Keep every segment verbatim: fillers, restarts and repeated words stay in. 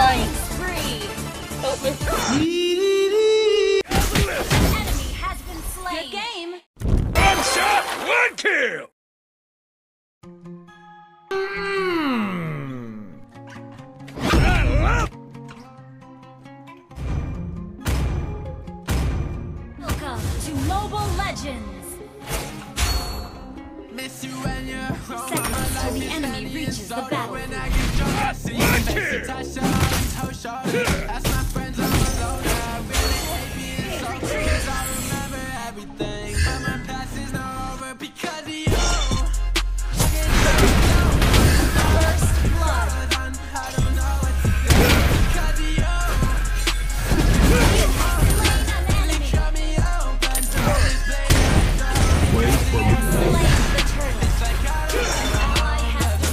dying. Spree. Help me. Enemy has been slain. Good game. One shot, one kill. Mmm. I love. Welcome to Mobile Legends. Seconds till the enemy reaches the battlefield. One kill. That's my friends all alone. I really hate being so cause I remember everything. But my past is not over because of you. First blood. I don't know what to do because of you. Slain an enemy. Cut me open. Wait for me. Slain the turtle. Ally has been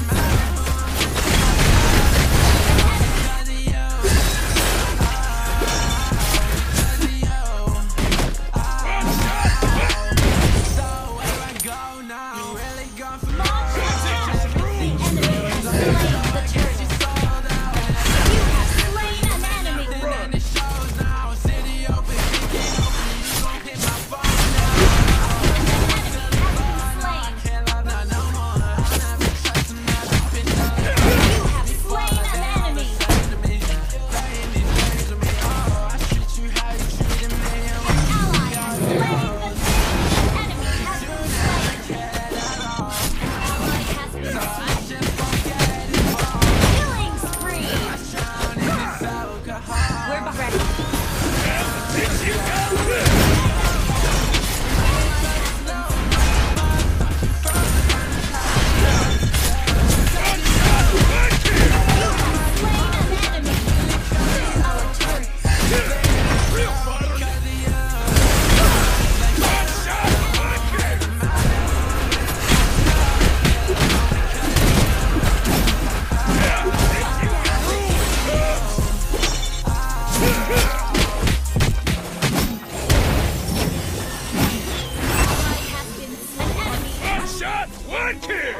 One kill!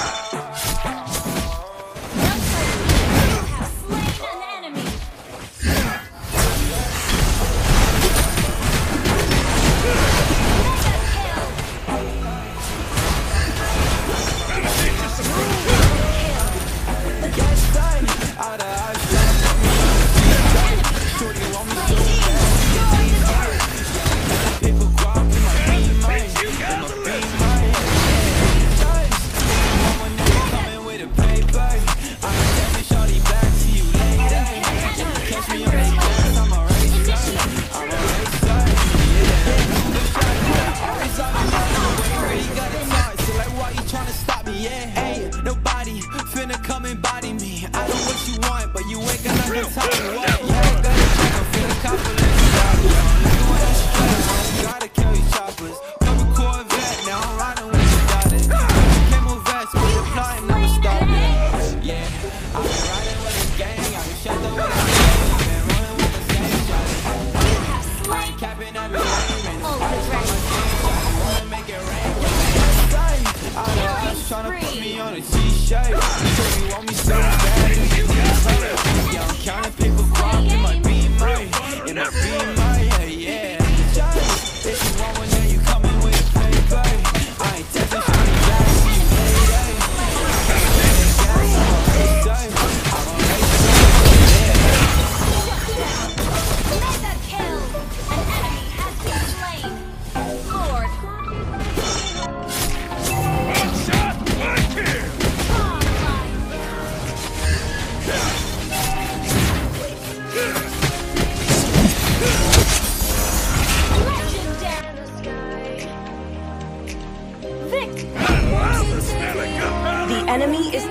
Enemy is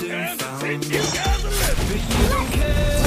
Time to teach you guys a lesson.